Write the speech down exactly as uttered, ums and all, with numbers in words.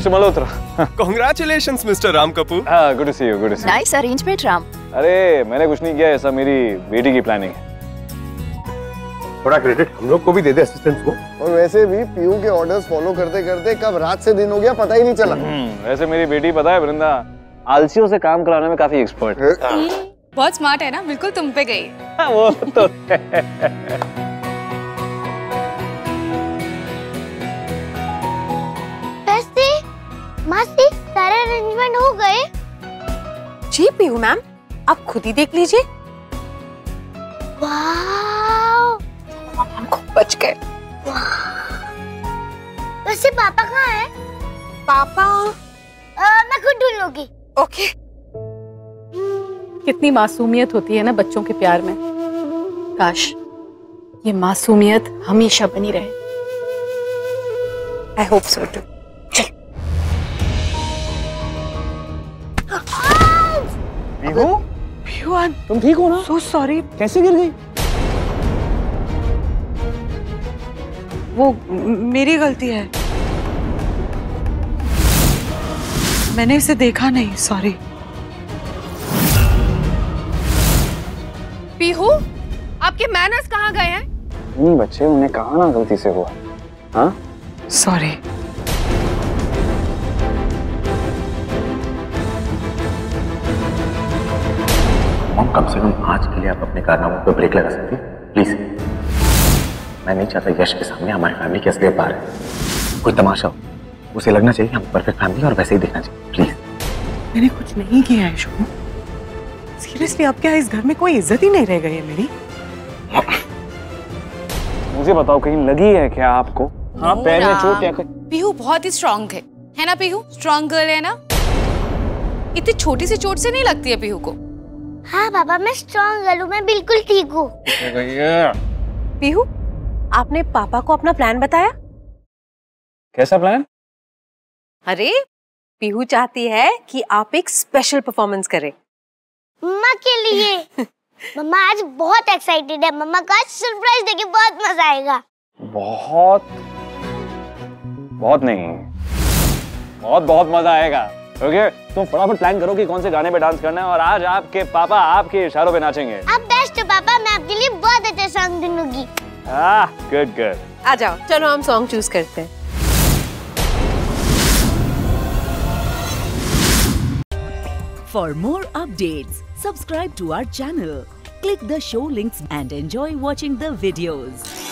Mister Malhotra. Congratulations, mister Ram Kapoor. हाँ, good to see you, good to see you. Nice arrangement, Ram. अरे मैंने कुछ नहीं किया, ऐसा मेरी बेटी की प्लानिंग है। थोड़ा क्रेडिट हम लोग को भी दे दे असिस्टेंट्स को। और वैसे भी पीयू के ऑर्डर्स फॉलो करते करते कब रात से दिन हो गया पता ही नहीं चला। वैसे मेरी बेटी पता है वृंदा, आलसियों से काम कराने में काफी एक्सपर्ट है। बहुत स्मार्ट है ना, बिल्कुल तुम पे गई। वो तो वैसे मासी सारे अरेंजमेंट हो गए? जी पीहू मैम, आप खुद ही देख लीजिए। वाव, हमको बच गए। वैसे पापा कहाँ हैं? पापा आ, मैं खुद ढूंढ लूंगी। ओके। कितनी मासूमियत होती है ना बच्चों के प्यार में। काश ये मासूमियत हमेशा बनी रहे। I hope so too. Pihu, Pihu, तुम ठीक हो ना? So sorry. कैसे गिर गई? वो मेरी गलती है, मैंने इसे देखा नहीं, सॉरी। पीहू, आपके मैनर्स कहाँ गए हैं? नहीं बच्चे, उन्हें कहा ना गलती से हुआ। हाँ? सॉरी। मॉम, कम से कम आज के लिए आप अपने कारनामों पे ब्रेक लगा सकती हैं प्लीज। मैं नहीं चाहता यश के सामने हमारी फैमिली की असलियत बाहर है। कोई तमाशा हो, उसे लगना चाहिए हम परफेक्ट फैमिली और वैसे ही देखना चाहिए प्लीज। मैंने कुछ नहीं किया है शुभम। सीरियसली, अब क्या इस घर में कोई इज्जत ही नहीं रह गई है मेरी? मुझे बताओ, कहीं लगी है क्या आपको? हाँ, पैर में चोट या कुछ? पीहू बहुत ही स्ट्रॉन्ग है, है ना पीहू? स्ट्रॉन्ग गर्ल है ना? इतनी छोटी सी चोट से नहीं लगती है पीहू को। हाँ पापा, मैं स्ट्रॉन्ग गर्ल हूँ, मैं बिल्कुल ठीक हूँ। पीहू, आपने पापा को अपना प्लान बताया? कैसा प्लान? अरे पीहू चाहती है कि आप एक स्पेशल परफॉर्मेंस करें मम्मा के लिए। मम्मा आज बहुत एक्साइटेड है, मम्मा का आज सरप्राइज देके बहुत मजा आएगा। बहुत बहुत नहीं, बहुत बहुत मजा आएगा। ओके, तुम फटाफट प्लान करो कि कौन से गाने पे डांस करना है और आज आपके पापा आपके इशारों पे नाचेंगे। आप बेस्ट हो पापा, मैं आपके लिए बहुत अच्छे सॉन्ग ढूंढूंगी। हाँ, गुड गुड। आ जाओ, चलो हम सॉन्ग चूज करते हैं। For more updates, subscribe to our channel, click the show links and enjoy watching the videos.